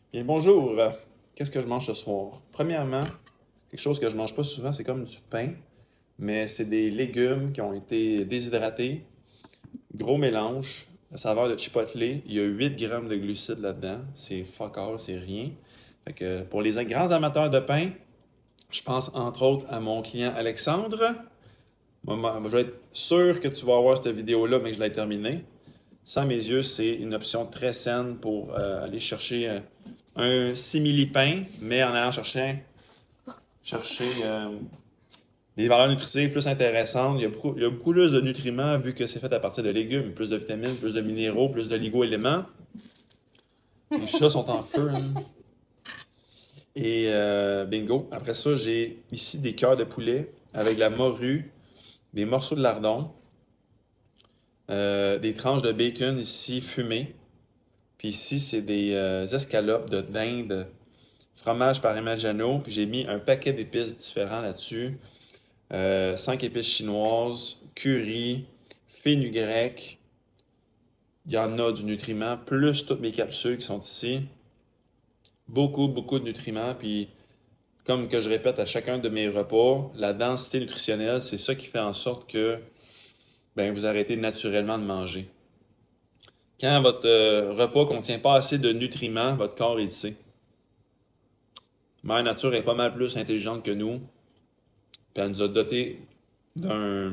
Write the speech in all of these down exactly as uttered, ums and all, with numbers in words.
Bien, bonjour. Qu'est-ce que je mange ce soir? Premièrement, quelque chose que je mange pas souvent, c'est comme du pain, mais c'est des légumes qui ont été déshydratés, gros mélange, la saveur de chipotle. Il y a huit grammes de glucides là-dedans. C'est fuck all, c'est rien. Fait que pour les grands amateurs de pain, je pense entre autres à mon client Alexandre. Moi, moi, je vais être sûr que tu vas voir cette vidéo-là, mais que je l'ai terminée. Ça, à mes yeux, c'est une option très saine pour euh, aller chercher euh, un simili-pain, mais en allant chercher, chercher euh, des valeurs nutritives plus intéressantes. Il y a beaucoup, il y a beaucoup plus de nutriments vu que c'est fait à partir de légumes, plus de vitamines, plus de minéraux, plus de ligo-éléments. Les chats sont en feu, hein. Et euh, bingo. Après ça, j'ai ici des cœurs de poulet avec de la morue, des morceaux de lardon, euh, des tranches de bacon ici fumées. Puis ici, c'est des euh, escalopes de dinde, fromage parmigiano. Puis j'ai mis un paquet d'épices différents là-dessus. Euh, cinq épices chinoises, curry, fenugrec. Il y en a du nutriment, plus toutes mes capsules qui sont ici. Beaucoup, beaucoup de nutriments. Puis, comme que je répète à chacun de mes repas, la densité nutritionnelle, c'est ça qui fait en sorte que ben, vous arrêtez naturellement de manger. Quand votre euh, repas ne contient pas assez de nutriments, votre corps, il le sait. Mère Nature est pas mal plus intelligente que nous. Puis elle nous a dotés d'un,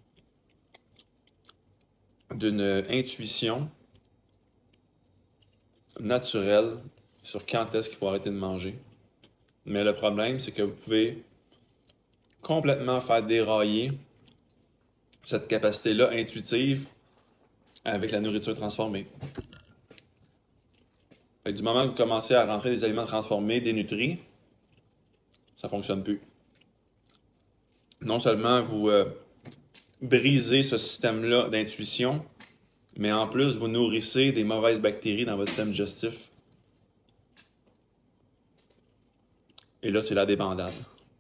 d'une intuition naturelle sur quand est-ce qu'il faut arrêter de manger. Mais le problème, c'est que vous pouvez complètement faire dérailler cette capacité-là intuitive avec la nourriture transformée. Fait que du moment que vous commencez à rentrer des aliments transformés, dénutris, ça ne fonctionne plus. Non seulement vous euh, brisez ce système-là d'intuition, mais en plus, vous nourrissez des mauvaises bactéries dans votre système digestif. Et là, c'est la débandade.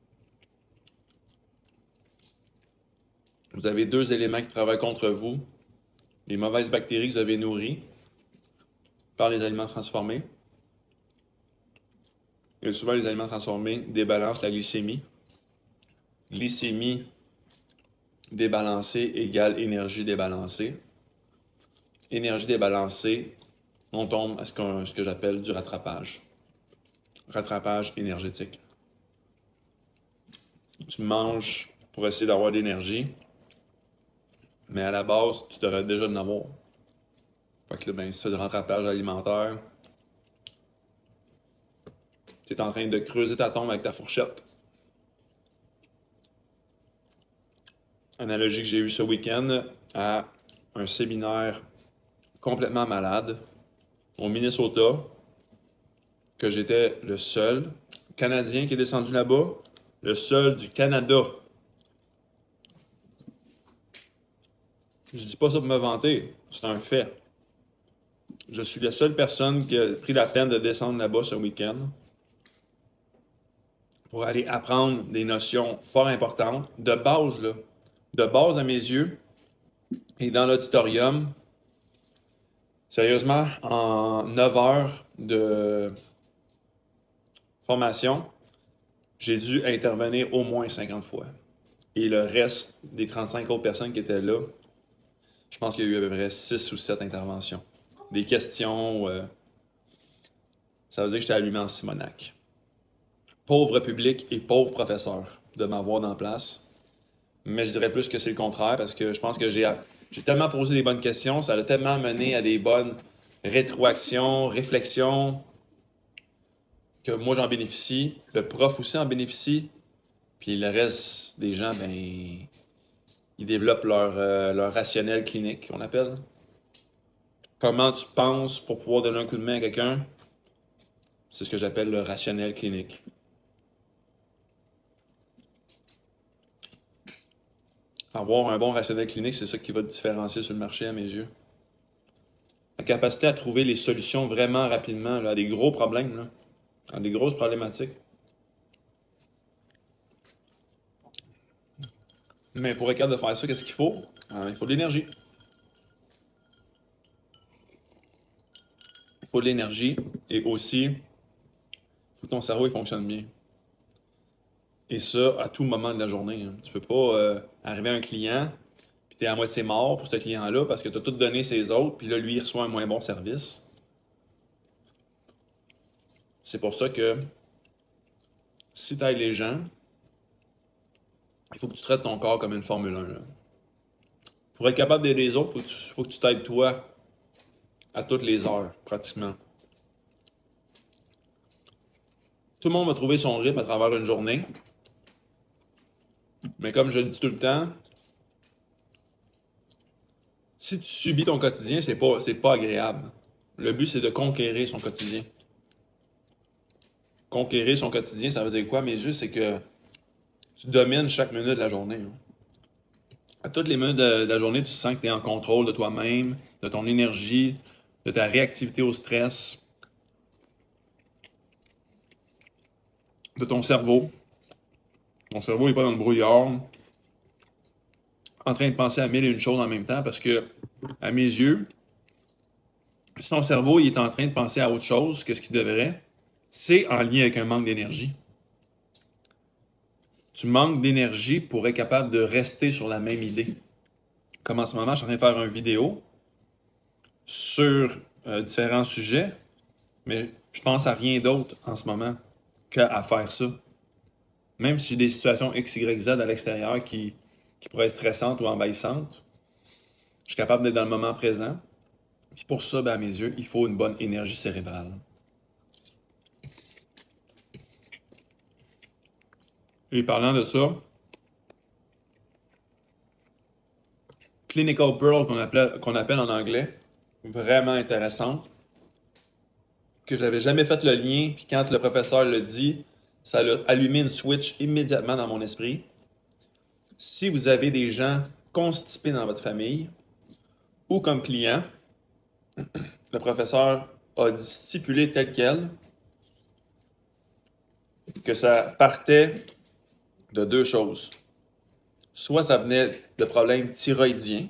Vous avez deux éléments qui travaillent contre vous. Les mauvaises bactéries que vous avez nourries par les aliments transformés. Et souvent, les aliments transformés débalancent la glycémie. Glycémie débalancée égale énergie débalancée. Énergie débalancée, on tombe à ce que, ce que j'appelle du rattrapage. Rattrapage énergétique. Tu manges pour essayer d'avoir de l'énergie, mais à la base, tu devrais déjà en avoir. Fait que là, ben, si tu as du rattrapage alimentaire, tu es en train de creuser ta tombe avec ta fourchette. Analogie que j'ai eue ce week-end à un séminaire complètement malade au Minnesota, que j'étais le seul Canadien qui est descendu là-bas, le seul du Canada. Je dis pas ça pour me vanter, c'est un fait. Je suis la seule personne qui a pris la peine de descendre là-bas ce week-end pour aller apprendre des notions fort importantes, de base, là, de base à mes yeux, et dans l'auditorium, sérieusement, en neuf heures de formation, j'ai dû intervenir au moins cinquante fois. Et le reste des trente-cinq autres personnes qui étaient là, je pense qu'il y a eu à peu près six ou sept interventions. Des questions, euh, ça veut dire que j'étais allumé en Simonac. Pauvre public et pauvre professeur de m'avoir dans la place. Mais je dirais plus que c'est le contraire parce que je pense que j'ai j'ai tellement posé des bonnes questions, ça a tellement mené à des bonnes rétroactions, réflexions, que moi j'en bénéficie, le prof aussi en bénéficie, puis le reste des gens, ben, ils développent leur, euh, leur rationnel clinique, on appelle. Comment tu penses pour pouvoir donner un coup de main à quelqu'un? C'est ce que j'appelle le rationnel clinique. Avoir un bon rationnel clinique, c'est ça qui va te différencier sur le marché à mes yeux. La capacité à trouver les solutions vraiment rapidement là, à des gros problèmes, là, à des grosses problématiques. Mais pour être capable de faire ça, qu'est-ce qu'il faut? Euh, il faut de l'énergie. Il faut de l'énergie et aussi faut que ton cerveau il fonctionne bien. Et ça, à tout moment de la journée. Hein. Tu peux pas euh, arriver à un client, puis tu es à moitié mort pour ce client-là parce que tu as tout donné ses autres, puis là, lui, il reçoit un moins bon service. C'est pour ça que si tu aides les gens, il faut que tu traites ton corps comme une Formule un. Là. Pour être capable d'aider les autres, il faut, que tu- faut que tu t'aides toi à toutes les heures, pratiquement. Tout le monde va trouver son rythme à travers une journée. Mais comme je le dis tout le temps, si tu subis ton quotidien, c'est pas, c'est pas agréable. Le but, c'est de conquérir son quotidien. Conquérir son quotidien, ça veut dire quoi, à mes yeux? C'est que tu domines chaque minute de la journée. Hein. À toutes les minutes de, de la journée, tu sens que tu es en contrôle de toi-même, de ton énergie, de ta réactivité au stress, de ton cerveau. Ton cerveau n'est pas dans le brouillard, en train de penser à mille et une choses en même temps, parce que, à mes yeux, si ton cerveau il est en train de penser à autre chose que ce qu'il devrait, c'est en lien avec un manque d'énergie. Tu manques d'énergie pour être capable de rester sur la même idée. Comme en ce moment, je suis en train de faire une vidéo sur euh, différents sujets, mais je pense à rien d'autre en ce moment qu'à faire ça. Même si j'ai des situations X, Y, Z à l'extérieur qui, qui pourraient être stressantes ou envahissantes, je suis capable d'être dans le moment présent. Puis pour ça, ben, à mes yeux, il faut une bonne énergie cérébrale. Et parlant de ça, Clinical Pearl qu'on appelle, qu'on appelle en anglais, vraiment intéressante, que je n'avais jamais fait le lien, puis quand le professeur le dit, ça a allumé une switch immédiatement dans mon esprit. Si vous avez des gens constipés dans votre famille ou comme client, le professeur a stipulé tel quel que ça partait de deux choses. Soit ça venait de problèmes thyroïdiens,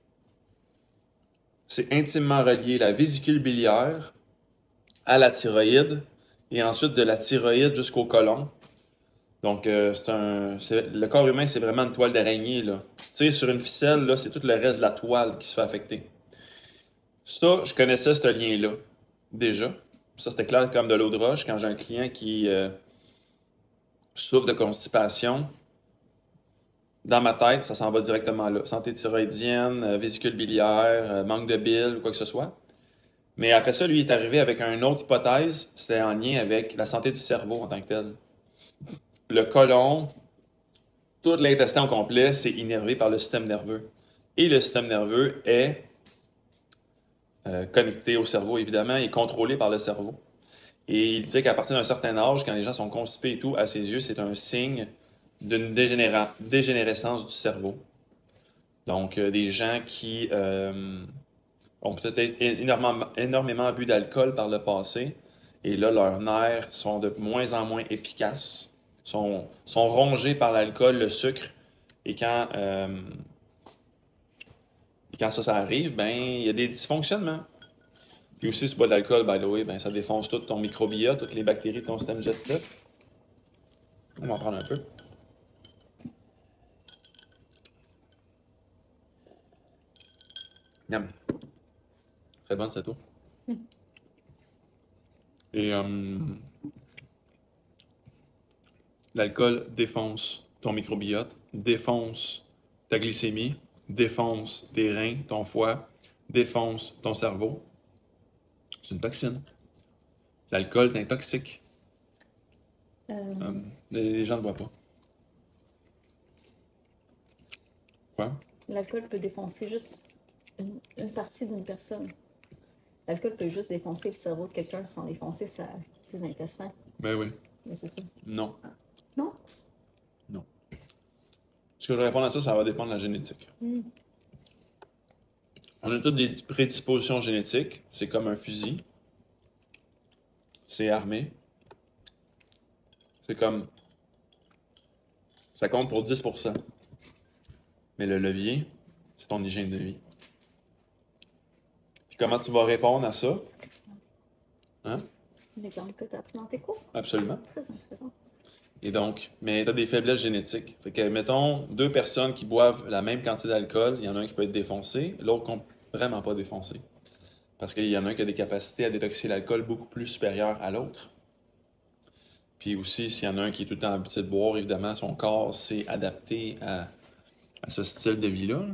c'est intimement relié la vésicule biliaire à la thyroïde et ensuite de la thyroïde jusqu'au côlon. Donc, euh, c'est un, c'est, le corps humain, c'est vraiment une toile d'araignée. Là. Tu sais, sur une ficelle, là, c'est tout le reste de la toile qui se fait affecter. Ça, je connaissais ce lien-là, déjà. Ça, c'était clair comme de l'eau de roche. Quand j'ai un client qui euh, souffre de constipation, dans ma tête, ça s'en va directement là. Santé thyroïdienne, euh, vésicule biliaire, euh, manque de bile, quoi que ce soit. Mais après ça, lui est arrivé avec une autre hypothèse, c'était en lien avec la santé du cerveau en tant que tel. Le côlon, tout l'intestin au complet, c'est innervé par le système nerveux. Et le système nerveux est euh, connecté au cerveau, évidemment, et contrôlé par le cerveau. Et il disait qu'à partir d'un certain âge, quand les gens sont constipés et tout, à ses yeux, c'est un signe d'une dégénéra- dégénérescence du cerveau. Donc, euh, des gens qui euh, ont peut-être énormément, énormément bu d'alcool par le passé, et là, leurs nerfs sont de moins en moins efficaces, sont, sont rongés par l'alcool, le sucre, et quand, euh, et quand ça, ça arrive, ben, il y a des dysfonctionnements. Puis aussi, si tu bois de l'alcool, by the way, ben, ça défonce tout ton microbiote, toutes les bactéries de ton système digestif. On va en prendre un peu. Miam. Très bonne cette eau. Et euh, l'alcool défonce ton microbiote, défonce ta glycémie, défonce tes reins, ton foie, défonce ton cerveau. C'est une toxine. L'alcool est toxique. Euh, Euh, les, les gens ne boivent pas. Quoi? L'alcool peut défoncer juste une, une partie d'une personne. L'alcool peut juste défoncer le cerveau de quelqu'un sans défoncer sa, ses intestins. Ben oui. Mais c'est ça. Non. Non? Non. Ce que je réponds à ça, ça va dépendre de la génétique. Mm. On a toutes des prédispositions génétiques. C'est comme un fusil. C'est armé. C'est comme... Ça compte pour dix pour cent. Mais le levier, c'est ton hygiène de vie. Puis comment tu vas répondre à ça? Hein? C'est un exemple que tu as appris dans tes cours. Absolument. Très intéressant. Et donc, mais tu as des faiblesses génétiques. Fait que, mettons, deux personnes qui boivent la même quantité d'alcool, il y en a un qui peut être défoncé, l'autre qui n'est vraiment pas défoncé. Parce qu'il y en a un qui a des capacités à détoxifier l'alcool beaucoup plus supérieures à l'autre. Puis aussi, s'il y en a un qui est tout le temps habitué de boire, évidemment, son corps s'est adapté à, à ce style de vie-là.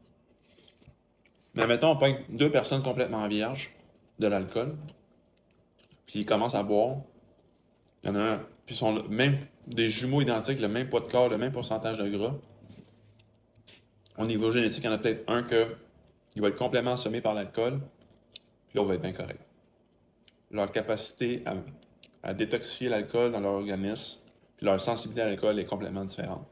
Mais mettons, on prend deux personnes complètement vierges de l'alcool, puis ils commencent à boire. Il y en a un, puis ils sont le- même des jumeaux identiques, le même poids de corps, le même pourcentage de gras. Au niveau génétique, il y en a peut-être un que il va être complètement assommé par l'alcool, puis l'autre va être bien correct. Leur capacité à, à détoxifier l'alcool dans leur organisme, puis leur sensibilité à l'alcool est complètement différente.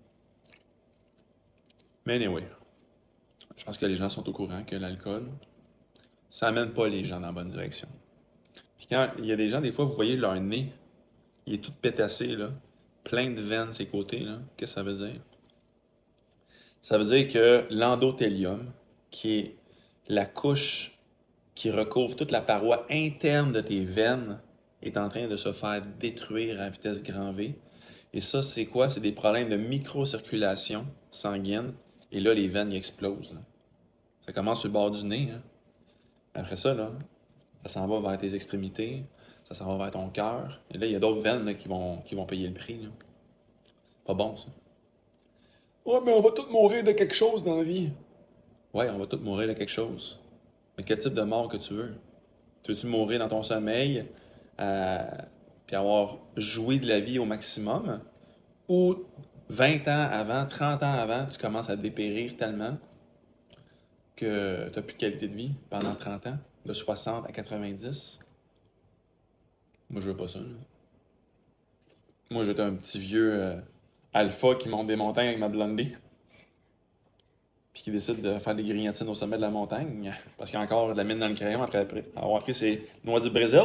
Mais anyway, je pense que les gens sont au courant que l'alcool, ça amène pas les gens dans la bonne direction. Puis quand il y a des gens, des fois, vous voyez leur nez, il est tout pétassé, là, plein de veines ses côtés, là. Qu'est-ce que ça veut dire? Ça veut dire que l'endothélium, qui est la couche qui recouvre toute la paroi interne de tes veines, est en train de se faire détruire à vitesse grand V. Et ça, c'est quoi? C'est des problèmes de microcirculation sanguine. Et là, les veines, ils explosent, là. Ça commence sur le bord du nez, hein. Après ça, là, ça s'en va vers tes extrémités, ça s'en va vers ton cœur. Et là, il y a d'autres veines là, qui, vont, qui vont payer le prix, là. Pas bon, ça. Ouais, mais on va tous mourir de quelque chose dans la vie. Ouais, on va tous mourir de quelque chose. Mais quel type de mort que tu veux? Tu veux-tu mourir dans ton sommeil, euh, puis avoir joué de la vie au maximum? Ou vingt ans avant, trente ans avant, tu commences à dépérir tellement que tu n'as plus de qualité de vie pendant trente ans, de soixante à quatre-vingt-dix? Moi, je veux pas ça, là. Moi, j'étais un petit vieux euh, alpha qui monte des montagnes avec ma blondie, puis qui décide de faire des grignotines au sommet de la montagne, parce qu'il y a encore de la mine dans le crayon après avoir pris ses noix du Brésil.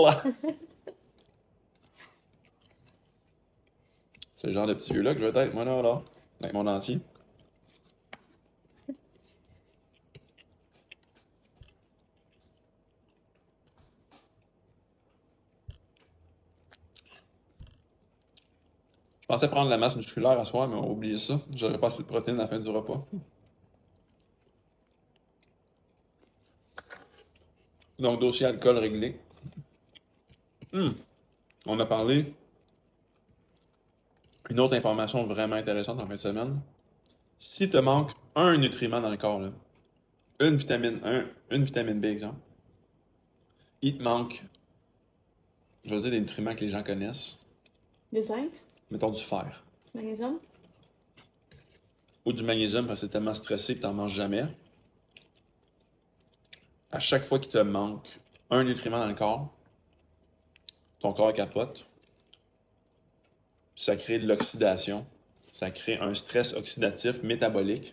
C'est le genre de petit vieux-là que je veux être, moi, là, là, avec mon dentier. Je pensais prendre la masse musculaire à soir, mais on a oublié ça. J'aurais pas assez de protéines à la fin du repas. Donc, dossier alcool réglé. Hum, On a parlé. Une autre information vraiment intéressante en fin de semaine. Si te manque un nutriment dans le corps, là, une vitamine un, une vitamine B, exemple, il te manque, je veux dire, des nutriments que les gens connaissent. Du zinc, Mettons du fer. magnésium. Ou du magnésium parce que t'es tellement stressé que t'en manges jamais. À chaque fois qu'il te manque un nutriment dans le corps, ton corps capote. Ça crée de l'oxydation. Ça crée un stress oxydatif métabolique.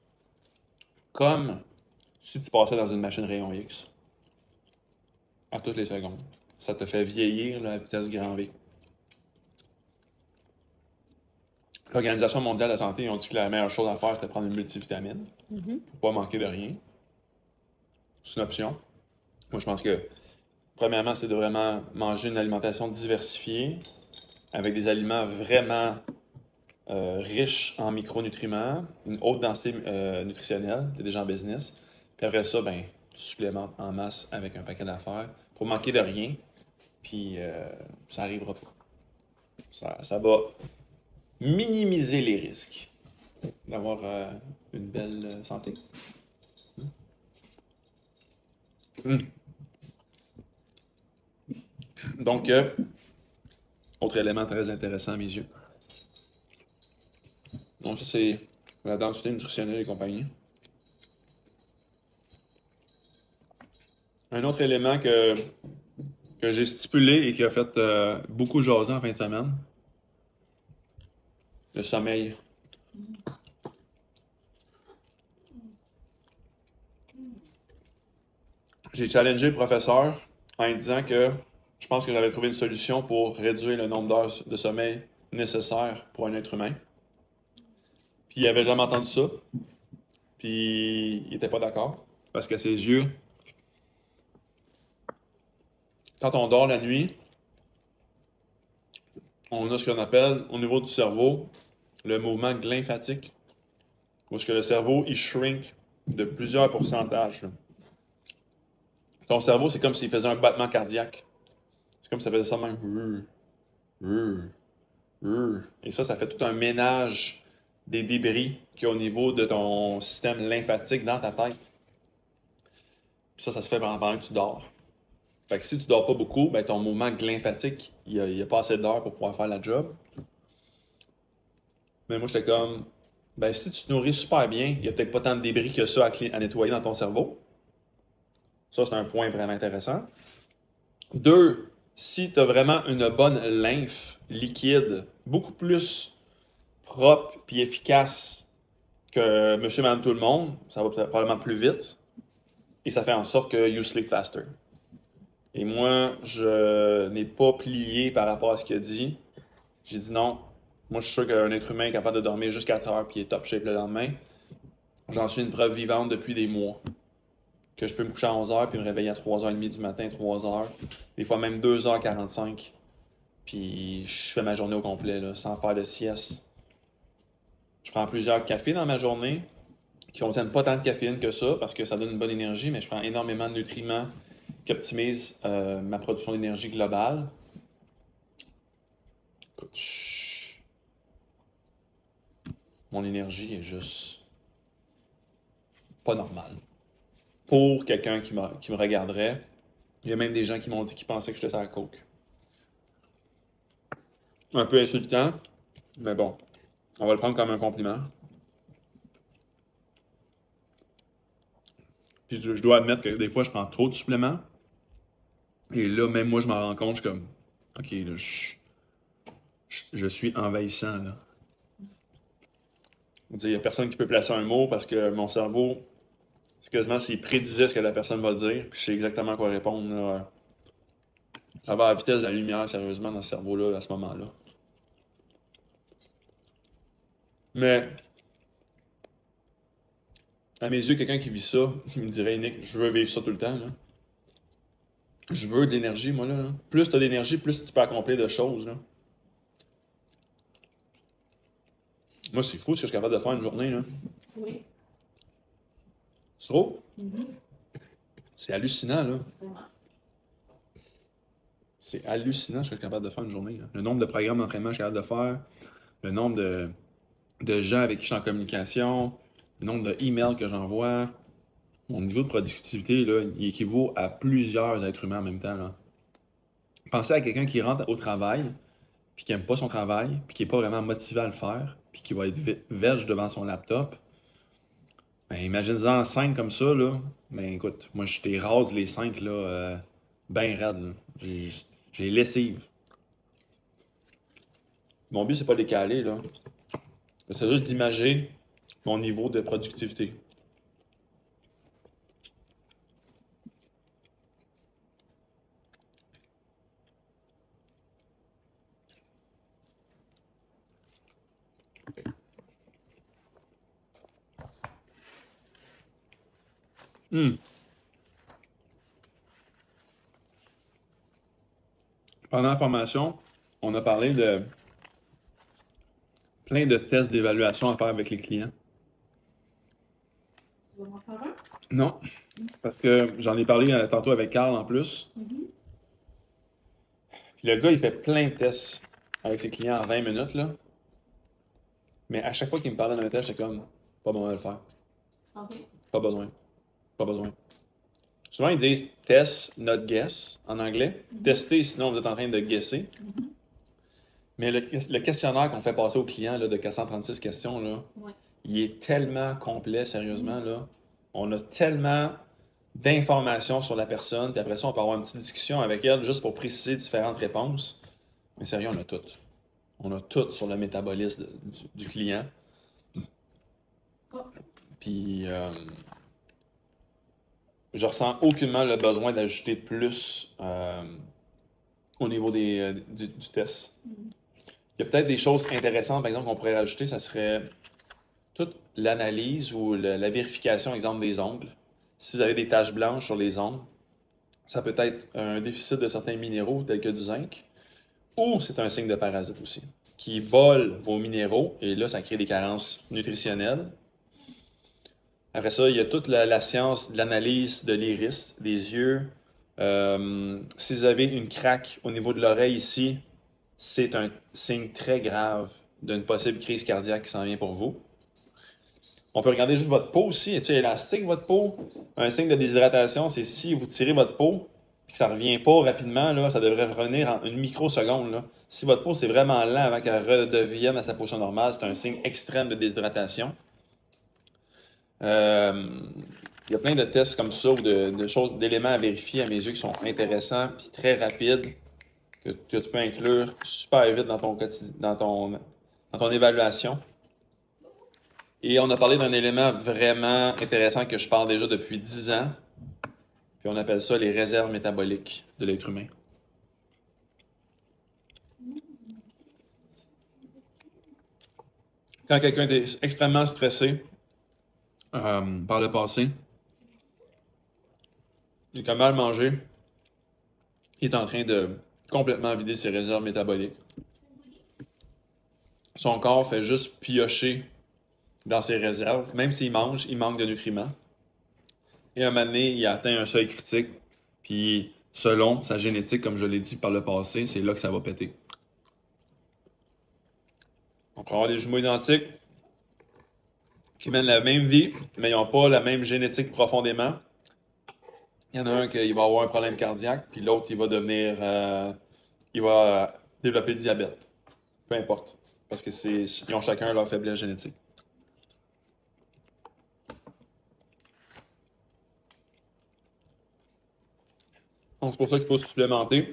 Comme si tu passais dans une machine rayon X. À toutes les secondes. Ça te fait vieillir là, à vitesse grand V. L'Organisation mondiale de la santé, ils ont dit que la meilleure chose à faire, c'était de prendre une multivitamine. Mm-hmm. Pour pas manquer de rien. C'est une option. Moi, je pense que, premièrement, c'est de vraiment manger une alimentation diversifiée, avec des aliments vraiment euh, riches en micronutriments, une haute densité euh, nutritionnelle, t'es déjà en business. Puis après ça, ben, tu supplémentes en masse avec un paquet d'affaires pour manquer de rien. Puis euh, ça n'arrivera pas. Ça, ça va minimiser les risques d'avoir euh, une belle euh, santé. Mm. Donc, euh, autre élément très intéressant à mes yeux. Donc, ça, c'est la densité nutritionnelle et compagnie. Un autre élément que, que j'ai stipulé et qui a fait euh, beaucoup jaser en fin de semaine, le sommeil. J'ai challengé le professeur en lui disant que je pense que j'avais trouvé une solution pour réduire le nombre d'heures de sommeil nécessaire pour un être humain. Puis il avait jamais entendu ça. Puis il était pas d'accord. Parce qu'à ses yeux, quand on dort la nuit, on a ce qu'on appelle, au niveau du cerveau, le mouvement lymphatique, où est-ce que le cerveau, il shrink de plusieurs pourcentages. Là. Ton cerveau, c'est comme s'il faisait un battement cardiaque. C'est comme si ça faisait ça même. Et ça, ça fait tout un ménage des débris qu'il y a au niveau de ton système lymphatique dans ta tête. Puis ça, ça se fait pendant, pendant que tu dors. Fait que si tu dors pas beaucoup, ben ton mouvement lymphatique, il n'y a, il a pas assez d'heures pour pouvoir faire la job. Mais moi, j'étais comme, ben si tu te nourris super bien, il n'y a peut-être pas tant de débris que ça à, à nettoyer dans ton cerveau. Ça, c'est un point vraiment intéressant. Deux, si tu as vraiment une bonne lymphe liquide, beaucoup plus propre et efficace que monsieur, madame, tout le monde, ça va probablement plus vite. Et ça fait en sorte que you sleep faster. Et moi, je n'ai pas plié par rapport à ce qu'il a dit. J'ai dit non. Moi, je suis sûr qu'un être humain est capable de dormir jusqu'à quatre heures et est top shape le lendemain. J'en suis une preuve vivante depuis des mois. Que je peux me coucher à onze heures puis me réveiller à trois heures trente du matin, trois heures. Des fois même deux heures quarante-cinq. Puis je fais ma journée au complet, là, sans faire de sieste. Je prends plusieurs cafés dans ma journée qui contiennent pas tant de caféine que ça parce que ça donne une bonne énergie, mais je prends énormément de nutriments qui optimisent euh, ma production d'énergie globale. Écoute, chut. Mon énergie est juste pas normale. Pour quelqu'un qui, qui me regarderait, il y a même des gens qui m'ont dit qu'ils pensaient que j'étais sur la coke. Un peu insultant, mais bon, on va le prendre comme un compliment. Puis je, je dois admettre que des fois, je prends trop de suppléments. Et là, même moi, je m'en rends compte, je suis comme, ok, là, je, je, je suis envahissant, là. Il n'y a personne qui peut placer un mot parce que mon cerveau, c'est quasiment s'il prédisait ce que la personne va dire, puis je sais exactement quoi répondre, là. Ça va à la vitesse de la lumière, sérieusement, dans ce cerveau-là, à ce moment-là. Mais, à mes yeux, quelqu'un qui vit ça, il me dirait, Nick, je veux vivre ça tout le temps, là. Je veux de l'énergie, moi, là. là. Plus tu as d'énergie, plus tu peux accomplir de choses, là. Moi, c'est fou ce que je suis capable de faire une journée, là. Oui. Tu trouves? Mm-hmm. C'est hallucinant, là. Vraiment. C'est hallucinant ce que je suis capable de faire une journée, là. Le nombre de programmes d'entraînement que je suis capable de faire, le nombre de, de gens avec qui je suis en communication, le nombre de emails que j'envoie. Mon niveau de productivité, là, il équivaut à plusieurs êtres humains en même temps, là. Pensez à quelqu'un qui rentre au travail, puis qui n'aime pas son travail, puis qui n'est pas vraiment motivé à le faire, puis qui va être verge devant son laptop. Ben, imagine-en cinq comme ça, là. Ben, écoute, moi, je t'érase les cinq, là, euh, ben raides, là. J'ai, j'ai lessive. Mon but, c'est pas de les caler, là. C'est juste d'imager mon niveau de productivité. Hmm. Pendant la formation, on a parlé de plein de tests d'évaluation à faire avec les clients. Tu vas m'en faire un? Non, parce que j'en ai parlé euh, tantôt avec Carl en plus. Mm-hmm. Puis le gars, il fait plein de tests avec ses clients en vingt minutes, là. Mais à chaque fois qu'il me parlait d'un test, j'étais comme, pas besoin de le faire. Okay. Pas besoin. Pas besoin. Souvent, ils disent test, not guess, en anglais. Mm-hmm. Tester, sinon vous êtes en train de guesser. Mm-hmm. Mais le, le questionnaire qu'on fait passer aux clients là, de quatre cent trente-six questions, là, ouais. Il est tellement complet, sérieusement. Mm-hmm. Là. On a tellement d'informations sur la personne, puis après ça, on peut avoir une petite discussion avec elle juste pour préciser différentes réponses. Mais sérieux, on a tout. On a tout sur le métabolisme de, du, du client. Oh. Puis, euh, je ressens aucunement le besoin d'ajouter plus euh, au niveau des, euh, du, du test. Mm-hmm. Il y a peut-être des choses intéressantes, par exemple, qu'on pourrait rajouter, ça serait toute l'analyse ou le, la vérification, exemple, des ongles. Si vous avez des taches blanches sur les ongles, Ça peut être un déficit de certains minéraux tels que du zinc, ou c'est un signe de parasite aussi, qui vole vos minéraux, et là, ça crée des carences nutritionnelles. Après ça, il y a toute la, la science de l'analyse de l'iris, des yeux. Euh, si vous avez une craque au niveau de l'oreille ici, c'est un signe très grave d'une possible crise cardiaque qui s'en vient pour vous. On peut regarder juste votre peau aussi. Est-ce élastique, votre peau? Un signe de déshydratation, c'est si vous tirez votre peau et que ça ne revient pas rapidement, là, ça devrait revenir en une microseconde. Là. Si votre peau, c'est vraiment lent avant qu'elle redevienne à sa position normale, c'est un signe extrême de déshydratation. Euh, il y a plein de tests comme ça ou de, de choses, d'éléments à vérifier à mes yeux qui sont intéressants et très rapides que, que tu peux inclure super vite dans ton, dans ton, dans ton évaluation. Et on a parlé d'un élément vraiment intéressant que je parle déjà depuis dix ans. Puis on appelle ça les réserves métaboliques de l'être humain. Quand quelqu'un est extrêmement stressé euh, par le passé, il a mal mangé, il est en train de complètement vider ses réserves métaboliques. Son corps fait juste piocher dans ses réserves. Même s'il mange, il manque de nutriments. Et à un moment donné, il a atteint un seuil critique. Puis, selon sa génétique, comme je l'ai dit par le passé, c'est là que ça va péter. On peut avoir des jumeaux identiques qui mènent la même vie, mais ils n'ont pas la même génétique profondément. Il y en a un qui va avoir un problème cardiaque, puis l'autre, il va devenir... Euh, il va développer le diabète. Peu importe. Parce que c'est, ils ont chacun leur faiblesse génétique. Donc, c'est pour ça qu'il faut se supplémenter.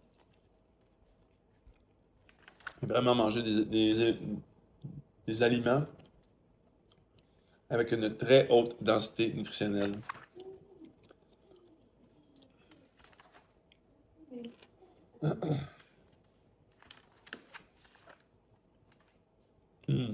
Vraiment manger des, des, des aliments avec une très haute densité nutritionnelle. Hmm.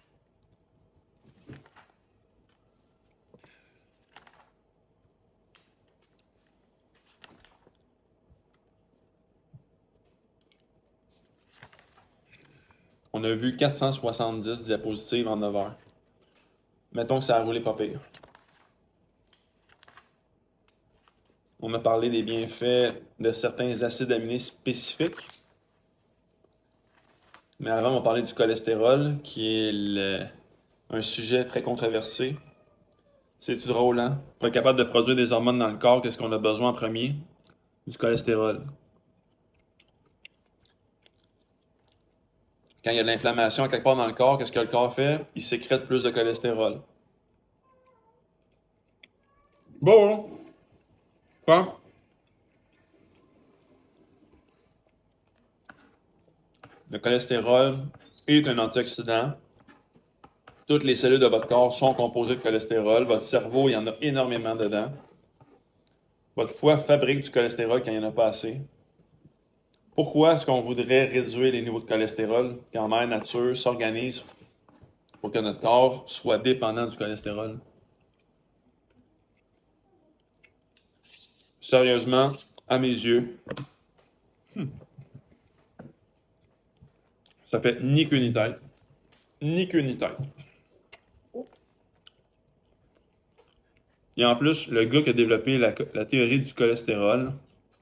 On a vu quatre cent soixante-dix diapositives en neuf heures. Mettons que ça a roulé pas pire. On a parlé des bienfaits de certains acides aminés spécifiques. Mais avant, on parlait du cholestérol, qui est le, un sujet très controversé. C'est-tu drôle, hein? Pour être capable de produire des hormones dans le corps, qu'est-ce qu'on a besoin en premier? Du cholestérol. Quand il y a de l'inflammation quelque part dans le corps, qu'est-ce que le corps fait? Il sécrète plus de cholestérol. Bon, quoi? Le cholestérol est un antioxydant. Toutes les cellules de votre corps sont composées de cholestérol. Votre cerveau, il y en a énormément dedans. Votre foie fabrique du cholestérol quand il n'y en a pas assez. Pourquoi est-ce qu'on voudrait réduire les niveaux de cholestérol quand Mère Nature s'organise pour que notre corps soit dépendant du cholestérol? Sérieusement, à mes yeux, hmm, ça fait ni queue ni tête. Ni queue ni tête. Et en plus, le gars qui a développé la, la théorie du cholestérol,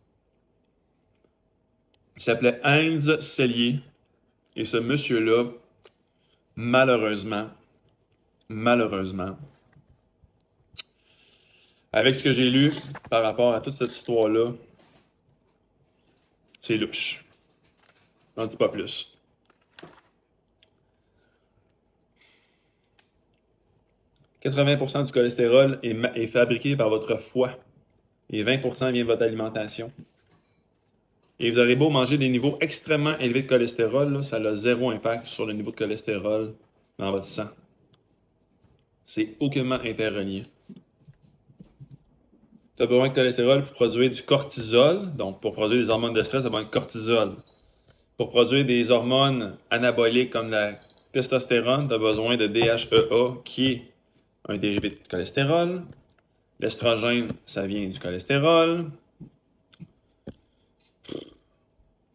il s'appelait Heinz Cellier. Et ce monsieur-là, malheureusement, malheureusement, avec ce que j'ai lu par rapport à toute cette histoire-là, c'est louche. J'en dis pas plus. quatre-vingts pour cent du cholestérol est, est fabriqué par votre foie et vingt pour cent vient de votre alimentation. Et vous aurez beau manger des niveaux extrêmement élevés de cholestérol, là, ça a zéro impact sur le niveau de cholestérol dans votre sang. C'est aucunement interrelié. Tu as besoin de cholestérol pour produire du cortisol, donc pour produire des hormones de stress, tu as besoin de cortisol. Pour produire des hormones anaboliques comme la testostérone, tu as besoin de D H E A qui est un dérivé de cholestérol. L'estrogène, ça vient du cholestérol.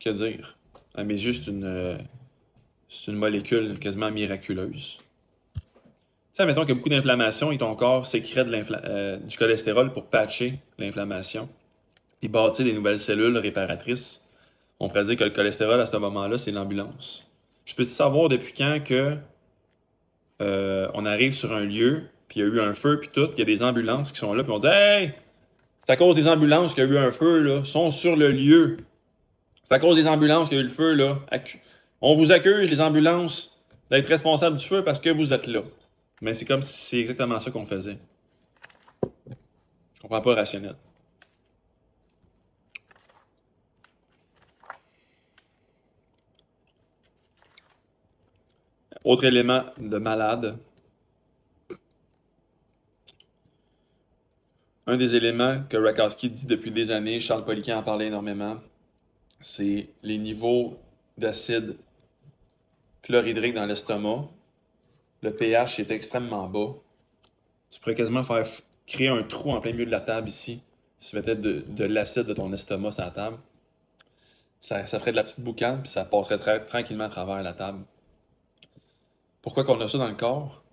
Que dire? À mes yeux, c'est une, euh, c'est une molécule quasiment miraculeuse. Tu sais, mettons qu'il y a beaucoup d'inflammation et ton corps sécrète de euh, du cholestérol pour patcher l'inflammation et bâtir des nouvelles cellules réparatrices. On pourrait dire que le cholestérol, à ce moment-là, c'est l'ambulance. Je peux te savoir depuis quand que euh, on arrive sur un lieu, puis il y a eu un feu, puis tout, puis il y a des ambulances qui sont là, puis on dit « Hey! C'est à cause des ambulances qu'il y a eu un feu, là. Ils sont sur le lieu. C'est à cause des ambulances qu'il y a eu le feu, là. On vous accuse, les ambulances, d'être responsables du feu parce que vous êtes là. » Mais c'est comme si c'est exactement ça qu'on faisait. Je comprends pas le rationnel. Autre élément de malade. Un des éléments que Rakowski dit depuis des années, Charles Poliquin en parlait énormément, c'est les niveaux d'acide chlorhydrique dans l'estomac. Le pH est extrêmement bas. Tu pourrais quasiment faire créer un trou en plein milieu de la table ici, si tu mettais de, de l'acide de ton estomac sur la table. Ça, ça ferait de la petite boucane, puis ça passerait très, tranquillement à travers la table. Pourquoi qu'on a ça dans le corps?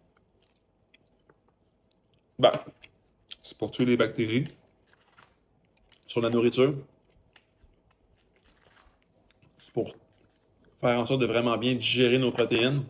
Ben, c'est pour tuer les bactéries sur la nourriture. C'est pour faire en sorte de vraiment bien digérer nos protéines.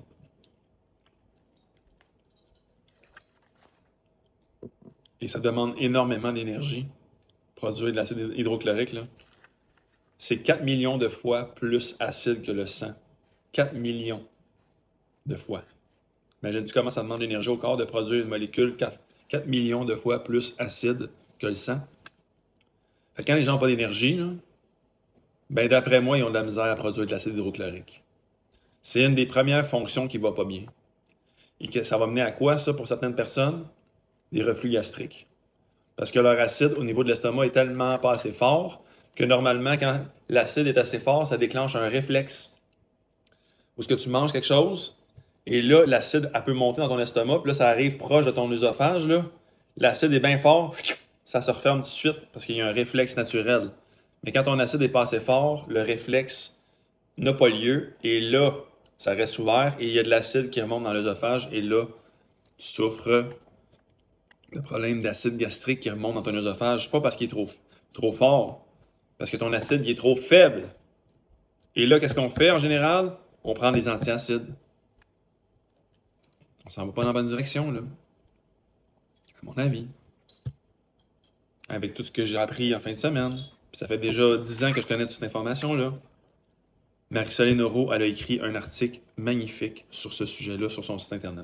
Et ça demande énormément d'énergie. Produire de l'acide hydrochlorique, là. C'est quatre millions de fois plus acide que le sang. quatre millions de fois. Imagine-tu comment ça demande d'énergie au corps de produire une molécule quatre millions de fois plus acide que le sang. Fait que quand les gens n'ont pas d'énergie, ben d'après moi, ils ont de la misère à produire de l'acide hydrochlorique. C'est une des premières fonctions qui ne va pas bien. Et que ça va mener à quoi, ça, pour certaines personnes? Des reflux gastriques. Parce que leur acide au niveau de l'estomac est tellement pas assez fort que normalement, quand l'acide est assez fort, ça déclenche un réflexe. Où est-ce que tu manges quelque chose, et là, l'acide, elle peut monter dans ton estomac, puis là, ça arrive proche de ton œsophage, là. L'acide est bien fort, ça se referme tout de suite, parce qu'il y a un réflexe naturel. Mais quand ton acide est pas assez fort, le réflexe n'a pas lieu, et là, ça reste ouvert, et il y a de l'acide qui remonte dans l'œsophage, et là, tu souffres le problème d'acide gastrique qui remonte dans ton œsophage, pas parce qu'il est trop, trop fort, parce que ton acide il est trop faible. Et là, qu'est-ce qu'on fait en général? On prend des antiacides. On s'en va pas dans la bonne direction, là. À mon avis. Avec tout ce que j'ai appris en fin de semaine. Puis ça fait déjà dix ans que je connais toute cette information-là. Marie-Soleil Noro, elle a écrit un article magnifique sur ce sujet-là sur son site internet.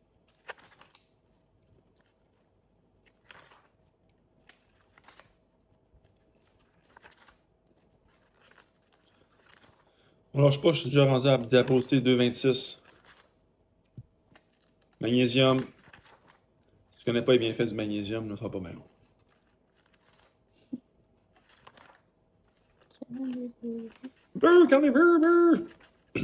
Alors, je sais pas, je suis déjà rendu à diapositive deux vingt-six. Magnésium. Si tu connais pas les bienfaits du magnésium, là, ça va pas bien long. Brr, quand brr, brr.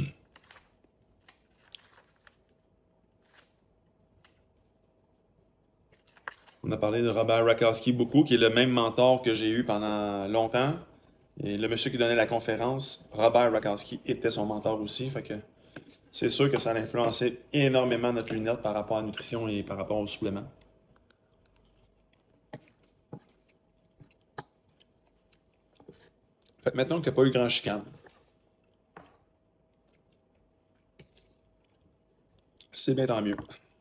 On a parlé de Robert Rakowski beaucoup, qui est le même mentor que j'ai eu pendant longtemps. Et le monsieur qui donnait la conférence, Robert Rakowski, était son mentor aussi. Fait que c'est sûr que ça a influencé énormément notre lunette par rapport à la nutrition et par rapport aux suppléments. Fait que maintenant qu'il n'y a pas eu grand chicane, c'est bien tant mieux.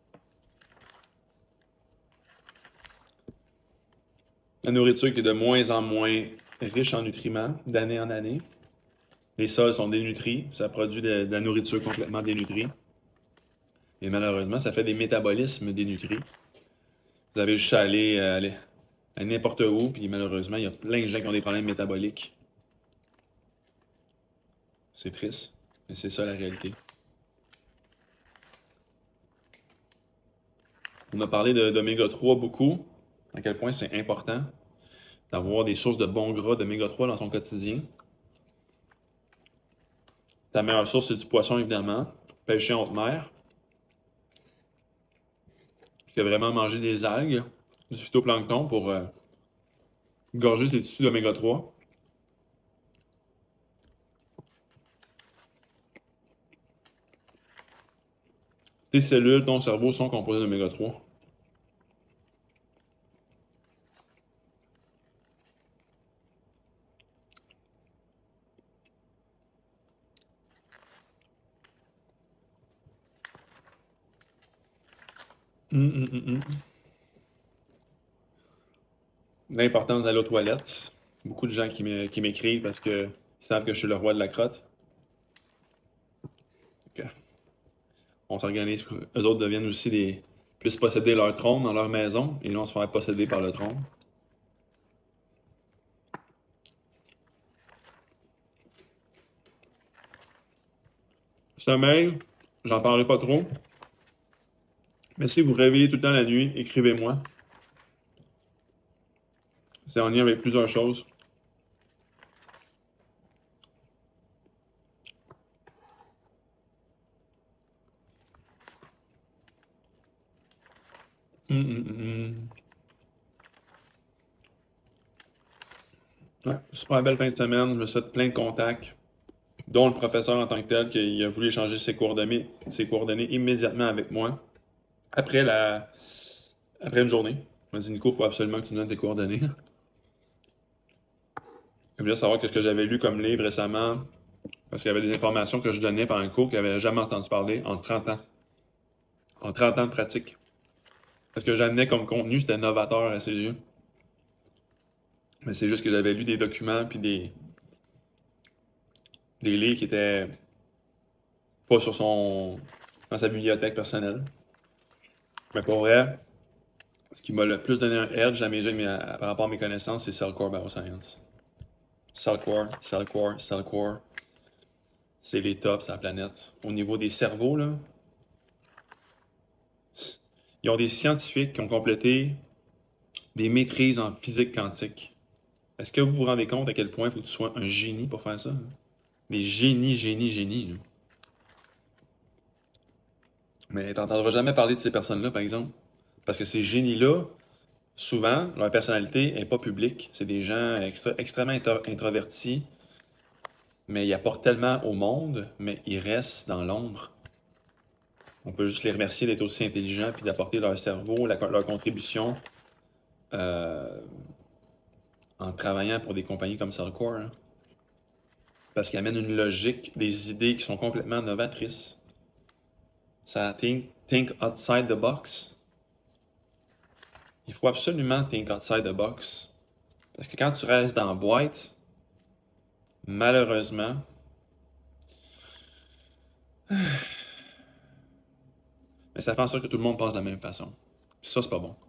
La nourriture qui est de moins en moins riche en nutriments, d'année en année. Les sols sont dénutris, ça produit de, de la nourriture complètement dénutrie. Et malheureusement, ça fait des métabolismes dénutris. Vous avez juste à aller, euh, aller à n'importe où, puis malheureusement, il y a plein de gens qui ont des problèmes métaboliques. C'est triste, mais c'est ça la réalité. On a parlé d'oméga trois beaucoup, à quel point c'est important d'avoir des sources de bons gras d'oméga trois dans son quotidien. Ta meilleure source, c'est du poisson, évidemment. Pêcher en haute mer. Tu peux vraiment manger des algues, du phytoplancton pour euh, gorger tes tissus d'oméga trois. Tes cellules, ton cerveau sont composés d'oméga trois. Hum, hum, hum, hum. L'importance d'aller aux toilettes. Beaucoup de gens qui m'écrivent parce qu'ils savent que je suis le roi de la crotte. Okay. On s'organise, eux autres deviennent aussi des... puissent posséder leur trône dans leur maison, et là on se fait posséder par le trône. Sommeil, j'en parlerai pas trop. Mais si vous vous réveillez tout le temps la nuit, écrivez-moi. C'est en lien avec plusieurs choses. Hum, hum, hum. Ouais, super belle fin de semaine. Je me souhaite plein de contacts, dont le professeur en tant que tel, qui a voulu échanger ses coordonnées, ses coordonnées immédiatement avec moi. Après, la... Après une journée. Il m'a dit, Nico, il faut absolument que tu nous donnes tes coordonnées. Il voulait savoir ce que j'avais lu comme livre récemment, parce qu'il y avait des informations que je donnais par un cours qu'il n'avait jamais entendu parler en trente ans. En trente ans de pratique. Parce que j'amenais comme contenu, c'était novateur à ses yeux. Mais c'est juste que j'avais lu des documents puis des, des livres qui étaient pas sur son dans sa bibliothèque personnelle. Mais pour vrai, ce qui m'a le plus donné un edge à mes yeux par rapport à mes connaissances, c'est Cellcore Bioscience. Cellcore, Cellcore, Cellcore. C'est les tops sur la planète. Au niveau des cerveaux, là, ils ont des scientifiques qui ont complété des maîtrises en physique quantique. Est-ce que vous vous rendez compte à quel point il faut que tu sois un génie pour faire ça? Hein? Des génies, génies, génies. Là. Mais tu n'entendras jamais parler de ces personnes-là, par exemple. Parce que ces génies-là, souvent, leur personnalité n'est pas publique. C'est des gens extra, extrêmement introvertis, mais ils apportent tellement au monde, mais ils restent dans l'ombre. On peut juste les remercier d'être aussi intelligents puis d'apporter leur cerveau, la, leur contribution euh, en travaillant pour des compagnies comme Cellcore. Hein. Parce qu'ils amènent une logique, des idées qui sont complètement novatrices. Ça think, think outside the box. Il faut absolument think outside the box. Parce que quand tu restes dans la boîte, malheureusement, mais ça fait en sorte que tout le monde pense de la même façon. Puis ça, c'est pas bon.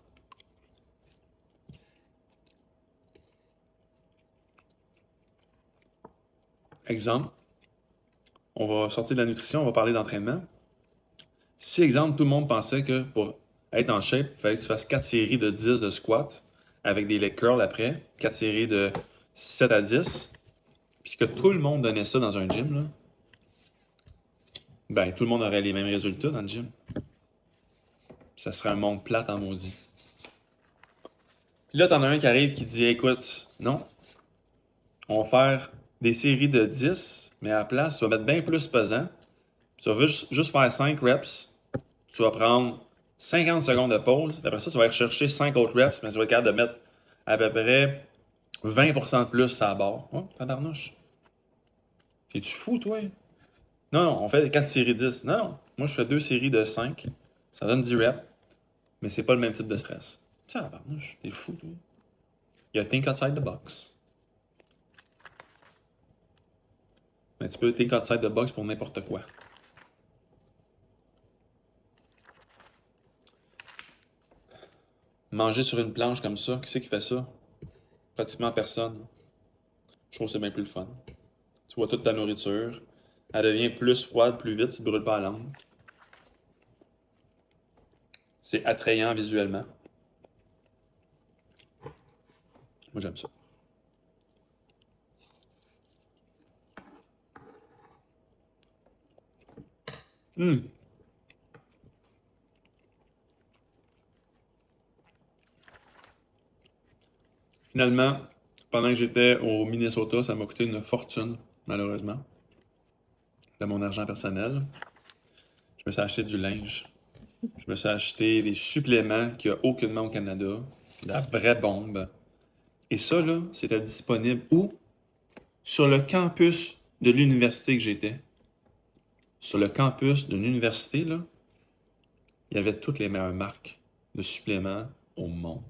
Exemple, on va sortir de la nutrition, on va parler d'entraînement. Si, exemple, tout le monde pensait que pour être en shape, il fallait que tu fasses quatre séries de dix de squat avec des leg curls après, quatre séries de sept à dix, puis que tout le monde donnait ça dans un gym, là, ben tout le monde aurait les mêmes résultats dans le gym. Ça serait un monde plate en maudit. Puis là, t'en as un qui arrive qui dit, écoute, non, on va faire des séries de dix, mais à la place, tu vas mettre bien plus pesant. Tu vas juste, juste faire cinq reps. Tu vas prendre cinquante secondes de pause. Après ça, tu vas aller chercher cinq autres reps, mais tu vas être capable de mettre à peu près vingt pour cent de plus à la barre. Oh, tabarnouche. Es-tu fou, toi? Non, non, on fait quatre séries de dix. Non, non. Moi, je fais deux séries de cinq. Ça donne dix reps. Mais c'est pas le même type de stress. Tabarnouche, t'es fou, toi. Il y a think outside the box. Mais tu peux think outside the box pour n'importe quoi. Manger sur une planche comme ça, qui c'est qui fait ça? Pratiquement personne. Je trouve que c'est bien plus le fun. Tu vois toute ta nourriture. Elle devient plus froide, plus vite, tu ne brûles pas la langue. C'est attrayant visuellement. Moi, j'aime ça. Hum. Finalement, pendant que j'étais au Minnesota, ça m'a coûté une fortune, malheureusement, de mon argent personnel. Je me suis acheté du linge. Je me suis acheté des suppléments qu'il n'y a aucunement au Canada. De la vraie bombe. Et ça, là, c'était disponible où? Sur le campus de l'université que j'étais. Sur le campus de l'université, là, il y avait toutes les meilleures marques de suppléments au monde.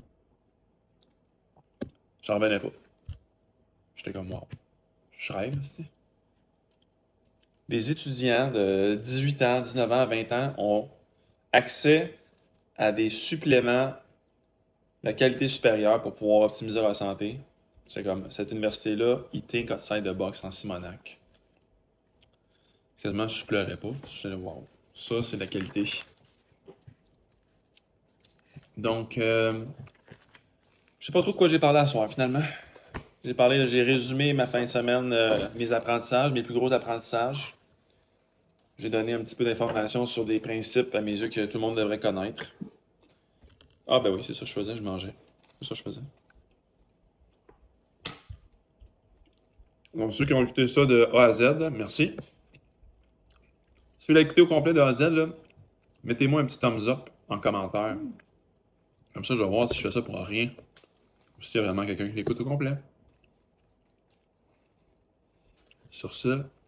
J'en revenais pas. J'étais comme, wow, je rêve, c'est. Les étudiants de dix-huit ans, dix-neuf ans, vingt ans ont accès à des suppléments de qualité supérieure pour pouvoir optimiser leur santé. C'est comme, cette université-là, ils think outside the box en Simonac. Quasiment, je pleurais pas. Je disais, wow, ça, c'est de la qualité. Donc, euh, je sais pas trop de quoi j'ai parlé à soir, finalement. J'ai parlé, j'ai résumé ma fin de semaine, euh, mes apprentissages, mes plus gros apprentissages. J'ai donné un petit peu d'informations sur des principes, à mes yeux, que tout le monde devrait connaître. Ah ben oui, c'est ça que je faisais, je mangeais. C'est ça que je faisais. Donc, ceux qui ont écouté ça de A à Z, merci. Si vous l'avez écouté au complet de A à Z, là, mettez-moi un petit thumbs up en commentaire. Comme ça, je vais voir si je fais ça pour rien. Ou s'il y a vraiment quelqu'un qui l'écoute au complet. Sur ce,